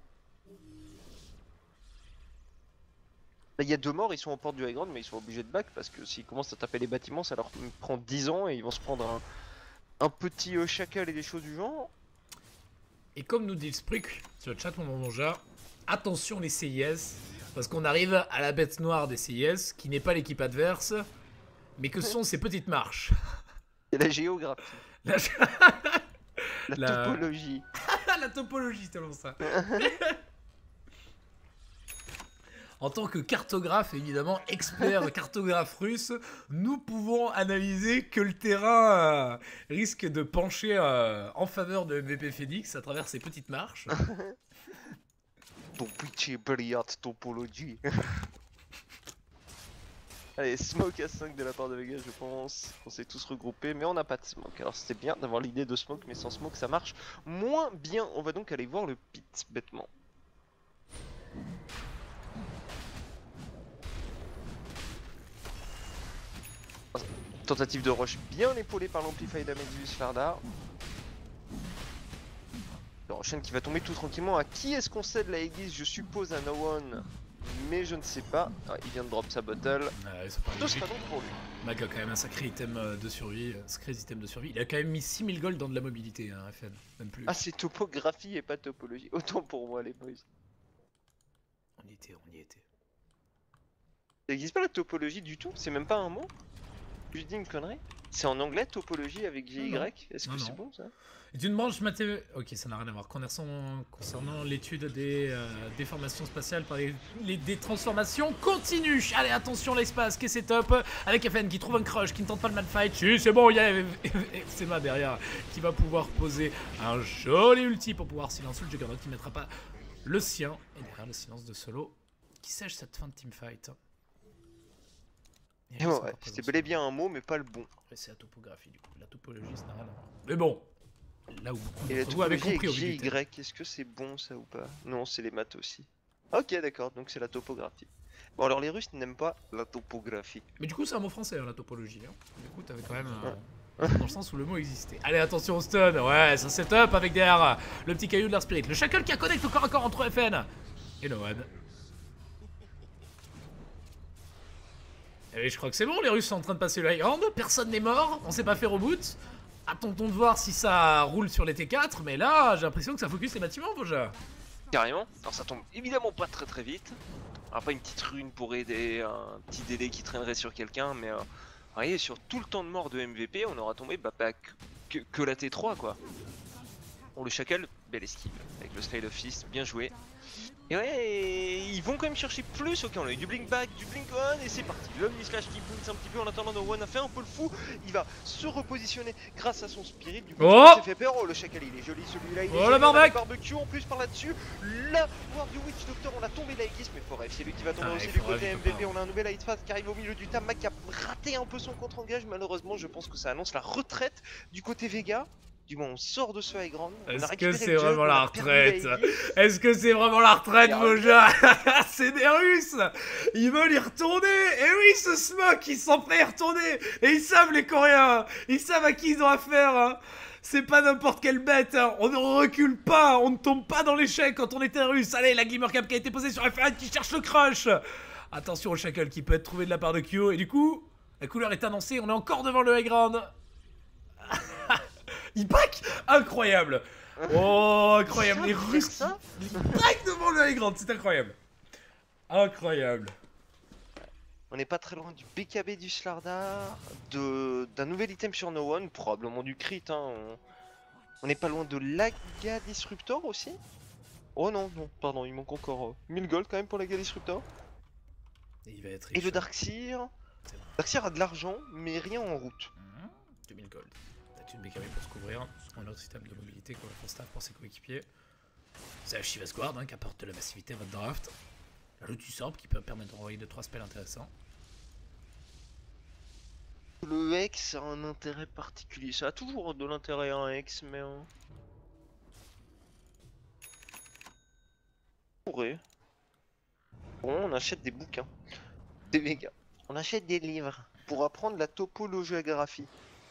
Là, il y a deux morts, ils sont aux portes du high ground, mais ils sont obligés de back parce que s'ils commencent à taper les bâtiments, ça leur prend 10 ans et ils vont se prendre un petit chacal et des choses du genre. Et comme nous dit le Spruc sur le chat, mon mangeur, attention les CIS, parce qu'on arrive à la bête noire des CIS, qui n'est pas l'équipe adverse, mais que sont ces petites marches. C'est la géographie, La, la topologie. la topologie, c'est tellement ça. En tant que cartographe, évidemment, expert cartographe russe, nous pouvons analyser que le terrain risque de pencher en faveur de MVP Phoenix à travers ces petites marches. Ton pitch brillante topologie. Allez, smoke à 5 de la part de Vega, je pense. On s'est tous regroupés, mais on n'a pas de smoke. Alors c'était bien d'avoir l'idée de smoke, mais sans smoke ça marche moins bien. On va donc aller voir le pit, bêtement. Tentative de rush bien épaulée par l'amplify d'Amedius Flardar. Le Roshan qui va tomber tout tranquillement. À qui est-ce qu'on cède la Aegis? Je suppose à No One, mais je ne sais pas. Ah, il vient de drop sa bottle. Ça paraît Ce logique. sera donc pour lui. Mac a quand même un sacré item de survie, sacré item de survie. Il a quand même mis 6000 gold dans de la mobilité, hein, FN, même plus. Ah, c'est topographie et pas topologie. Autant pour moi, les boys. On y était, on y était. Ça n'existe pas la topologie du tout? C'est même pas un mot? Je dis une connerie? C'est en anglais topologie avec GY? Non, non. Est-ce que Non, c'est non. bon ça? C'est une branche mathématique. Ok, ça n'a rien à voir. Concernant l'étude des déformations spatiales par des transformations continues. Allez, attention l'espace, qui est top. Avec FN qui trouve un crush, qui ne tente pas le mad fight. Si, c'est bon, il y a Sema derrière qui va pouvoir poser un joli ulti pour pouvoir silencer le Juggernaut qui ne mettra pas le sien. Et derrière le silence de Solo qui sèche cette fin de teamfight. Et ouais, c'était bel et bien un mot, mais pas le bon. Et c'est la topographie du coup. La topologie, ça n'a rien à voir. Mais bon, là où beaucoup Et la d'entre vous avez topologie compris au avec vu du thème. GY, est-ce que c'est bon ça ou pas? Non, c'est les maths aussi. Ok, d'accord, donc c'est la topographie. Bon, alors les Russes n'aiment pas la topographie. Mais du coup, c'est un mot français, hein, la topologie. Hein. Du coup, t'avais quand même. Dans le sens où le mot existait. Allez, attention au stun. Ouais, ça setup avec derrière le petit caillou de l'Art Spirit. Le Shackle qui a connecte au corps à corps entre FN et No One. Et je crois que c'est bon, les Russes sont en train de passer le high ground. Personne n'est mort, on s'est pas fait reboot. Attendons de voir si ça roule sur les T4, mais là, j'ai l'impression que ça focus les bâtiments, déjà. Carrément. Alors ça tombe évidemment pas très vite. Alors pas une petite rune pour aider, un petit délai qui traînerait sur quelqu'un, mais vous voyez, sur tout le temps de mort de MVP, on aura tombé bah, pas que la T3 quoi. Bon, le Shackle, belle esquive, avec le Slide of Fist, bien joué. Et ouais, ils vont quand même chercher plus, ok, on a eu du blink back, du blink on, et c'est parti. L'Omni Slash qui bounce un petit peu en attendant, No One a fait un peu le fou, il va se repositionner grâce à son spirit, du coup Oh, il s'est fait peur, oh le Shackle il est joli celui-là, il est oh joli, le barbecue. barbecue en plus par là-dessus, la Ward du Witch Doctor, on a tombé l'Aegis, mais Foref, c'est lui qui va tomber aussi du côté MVP, on a un nouvel Ice Fast qui arrive au milieu du Tamak qui a raté un peu son contre-engage, malheureusement je pense que ça annonce la retraite du côté Vega. Du moins on sort de ce high ground. Est-ce que c'est vraiment la retraite? Est-ce que c'est vraiment la retraite, Moja? C'est des Russes. Ils veulent y retourner. Et oui, ce smoke, ils sont prêts à y retourner. Et ils savent, les Coréens. Ils savent à qui ils ont affaire. Hein. C'est pas n'importe quelle bête. Hein. On ne recule pas. On ne tombe pas dans l'échec quand on était russe. Allez, la Glimmer Cap qui a été posée sur F1 qui cherche le crush. Attention au Shackle qui peut être trouvé de la part de Kyo. Et du coup, la couleur est annoncée. On est encore devant le high ground. Il back. Incroyable. Oh, incroyable. Les Russes ils back devant le high ground. C'est incroyable. Incroyable. On n'est pas très loin du BKB du Slardar, d'un nouvel item sur No One, probablement du crit. Hein. On n'est pas loin de l'Aga Disruptor aussi. Oh non, non, pardon, il manque encore 1000 gold quand même pour l'Aga Disruptor. Et il va être Et le Darkseer. Darkseer a de l'argent, mais rien en route. 2000 gold. Une BKB pour se couvrir, un autre système de mobilité qu'on va faire staff pour ses coéquipiers. C'est la Shiva Squad qui apporte de la massivité à votre draft. Le Tussorb qui peut permettre d'envoyer 2-3 spells intéressants. Le Hex a un intérêt particulier, ça a toujours de l'intérêt un Hex, mais... Pourrait. Bon, on achète des bouquins. Des mégas. On achète des livres pour apprendre la topologie.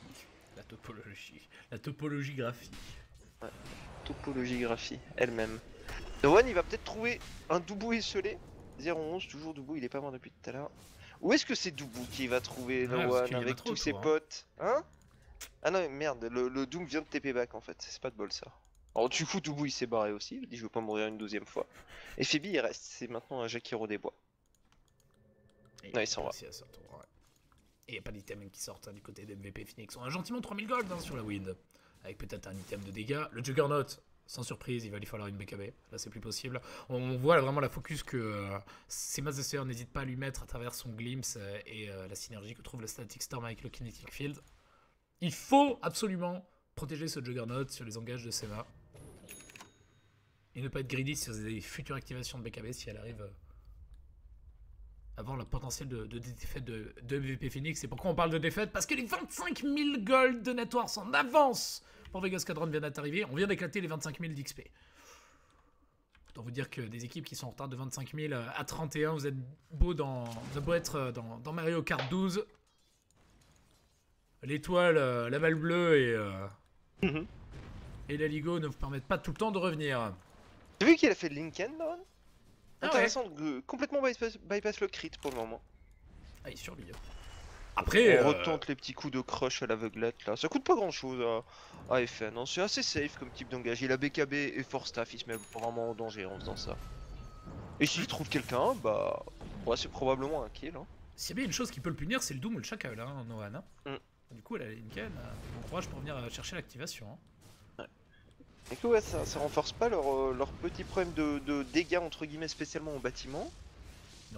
La topologie graphique. Ouais, topologie elle-même. No One il va peut-être trouver un Doubou esselé. 0-11, toujours Doubou, il est pas mort depuis tout à l'heure. Où est-ce que c'est Doubou qui va trouver No One avec tous ses potes? Hein? Ah non, merde, le Doom vient de TP back en fait, c'est pas de bol ça. Alors du coup Doubou il s'est barré aussi, il dit je veux pas mourir une deuxième fois. Et Phoebe il reste, c'est maintenant un Jakiro des bois. Non, il s'en va. Et il n'y a pas d'item qui sortent hein, du côté des MVP Phoenix. On a gentiment 3000 gold hein, sur la wind. Avec peut-être un item de dégâts. Le Juggernaut, sans surprise, il va lui falloir une BKB. Là, c'est plus possible. On voit là, vraiment la focus que ces Masters n'hésitent pas à lui mettre à travers son glimpse et la synergie que trouve le Static Storm avec le Kinetic Field. Il faut absolument protéger ce Juggernaut sur les engages de Sema. Et ne pas être greedy sur des futures activations de BKB si elle arrive... avant le potentiel de défaite de MVP Phoenix. Et pourquoi on parle de défaite? Parce que les 25 000 gold de Netwars en avance pour Vegas Squadron viennent d'arriver. On vient d'éclater les 25 000 d'XP. Autant vous dire que des équipes qui sont en retard de 25 000 à 31, vous êtes beau être dans Mario Kart 12. L'étoile, la balle bleue et la Ligo ne vous permettent pas tout le temps de revenir. T'as vu qu'il a fait de Lincoln là? Ah intéressant, ouais. Complètement bypass le crit pour le moment. Ah, il survit. Après, on retente les petits coups de crush à l'aveuglette là. Ça coûte pas grand chose à FN, hein. C'est assez safe comme type d'engage. Il a BKB et Force Staff, il se met vraiment en danger en faisant ça. Et s'il trouve quelqu'un, bah ouais, c'est probablement un kill. Hein. S'il y a bien une chose qui peut le punir, c'est le Doom ou le Shackle, hein, Nohan. Du coup, elle a Lincoln, bon courage pour venir chercher l'activation. Hein. Et que ouais, ça renforce pas leur petit problème de dégâts entre guillemets spécialement au bâtiment. Non.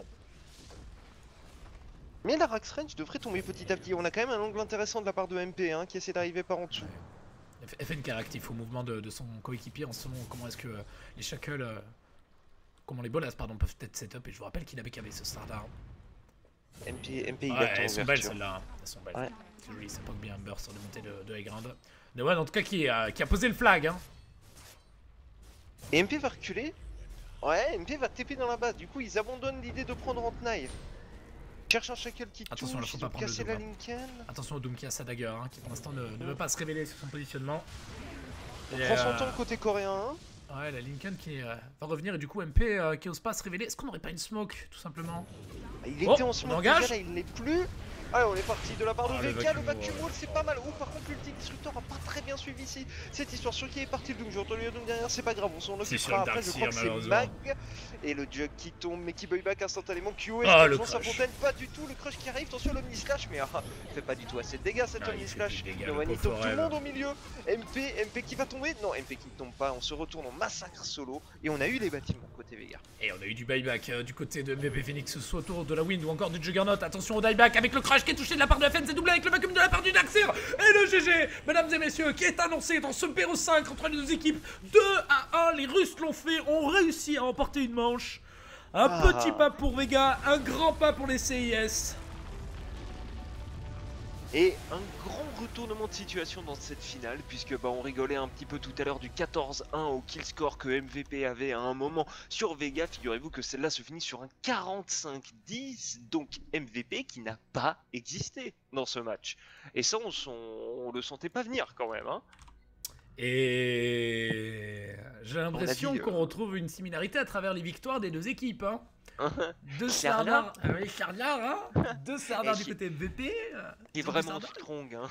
Mais la Rax Range devrait tomber petit à petit. On a quand même un angle intéressant de la part de MP hein, qui essaie d'arriver par en dessous. Ouais. FN qui est réactif au mouvement de son coéquipier en ce moment. Comment est-ce que les Shackles, comment les Bolas pardon, peuvent être setup. Et je vous rappelle qu'il a BKB ce Stardar. MP il ouais, attend elles sont belles celles-là. Hein. Elles sont belles. Ouais. C'est joli, ça poke bien un burst de montée de high ground. Mais ouais, en tout cas qui a posé le flag. Hein. Et MP va reculer Ouais, MP va TP dans la base. Du coup, ils abandonnent l'idée de prendre Antnai. Cherche un Shackle qui Attention, là, touche, faut ils pas ont prendre le cassé Doom, la hein. Lincoln. Attention au Doom qui a sa dagger, hein, qui pour l'instant ne veut pas se révéler sur son positionnement. On Et, prend son temps côté coréen. Hein. Ouais, la Lincoln qui va revenir et du coup MP qui ose pas se révéler. Est-ce qu'on aurait pas une smoke, tout simplement? Il Oh, était en on smoke engage déjà, là il l'est plus. Allez, on est parti de la part de Ah, le Vega, le vacuum vacuum wall. wall c'est pas mal. Oh, par contre, l'ulti Disruptor a pas très bien suivi ici cette histoire. Sur qui est parti le Doom? J'ai entendu le Doom derrière, c'est pas grave, on s'en C'est sur occupera le après. Dark Je Seer, crois que c'est malheureusement. Mag. Et le Jug qui tombe, mais qui buy back instantanément. QO, est-ce Ah, qu'il le a sa crush. fontaine? Pas du tout, le crush qui arrive. Attention, l'Omni Slash, mais fait pas du tout assez de dégâts cette Ah, il Omni fait Slash. des dégâts, Et le on va pauvre tout le Forever. monde au milieu. MP qui va tomber? Non, MP qui ne tombe pas. On se retourne en massacre solo. Et on a eu les bâtiments côté Vega. Et on a eu du buyback du côté de MVP Phoenix, soit autour de la Wind ou encore du Juggernaut. Attention au dieback avec le crash qui est touché de la part de la FN, c'est doublé avec le vacuum de la part du Dark Seer. Et le GG, mesdames et messieurs, qui est annoncé dans ce BO5 entre les deux équipes. 2-1, les Russes l'ont fait, ont réussi à emporter une manche. Un petit pas pour Vega, un grand pas pour les CIS. Et un grand retournement de situation dans cette finale, puisque on rigolait un petit peu tout à l'heure du 14-1 au kill score que MVP avait à un moment sur Vega. Figurez-vous que celle-là se finit sur un 45-10, donc MVP qui n'a pas existé dans ce match. Et ça, on le sentait pas venir quand même. Hein. Et j'ai l'impression dit, qu'on retrouve une similarité à travers les victoires des deux équipes. Hein. Deux Slardar. Slardar, oui, Slardar, hein. Deux Slardar Et du qui- côté MVP. Qui est deux vraiment Slardar. strong. Hein.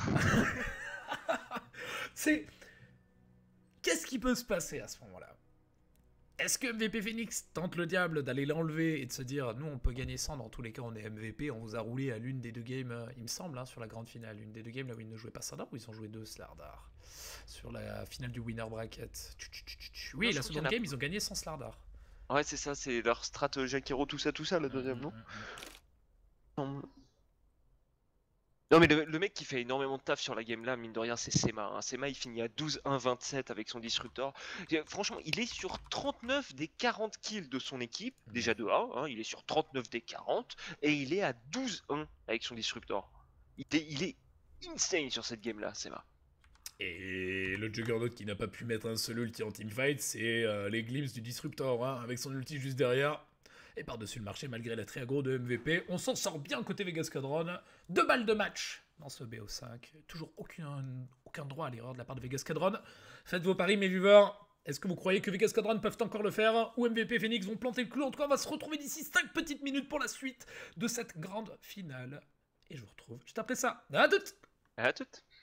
C'est... Qu'est-ce qui peut se passer à ce moment-là? Est-ce que MVP Phoenix tente le diable d'aller l'enlever et de se dire nous on peut gagner 100, dans tous les cas on est MVP, on vous a roulé à l'une des deux games, il me semble, hein, sur la grande finale, une des deux games là où ils ne jouaient pas Slardar ou ils ont joué deux Slardar sur la finale du winner bracket. Oui, Non, je la crois qu'il y seconde en a game ils ont gagné sans Slardar. Ouais, c'est ça, c'est leur strat Jakiro, tout ça, la deuxième, non? Non mais le mec qui fait énormément de taf sur la game là, mine de rien, c'est Sema. Hein. Sema il finit à 12-1-27 avec son Disruptor. Franchement, il est sur 39 des 40 kills de son équipe, déjà de 1, hein, il est sur 39 des 40, et il est à 12-1 avec son Disruptor. Il est insane sur cette game là, Sema. Et le Juggernaut qui n'a pas pu mettre un seul ulti en teamfight, c'est les glimpses du Disruptor, hein, avec son ulti juste derrière. Et par-dessus le marché, malgré la très aggro de MVP, on s'en sort bien côté Vega Squadron. 2 balles de match dans ce BO5. Toujours aucun droit à l'erreur de la part de Vega Squadron. Faites vos paris, mes viewers. Est-ce que vous croyez que Vega Squadron peuvent encore le faire? Ou MVP Phoenix vont planter le clou? En tout cas, on va se retrouver d'ici 5 petites minutes pour la suite de cette grande finale. Et je vous retrouve juste après ça. À toutes! À toutes.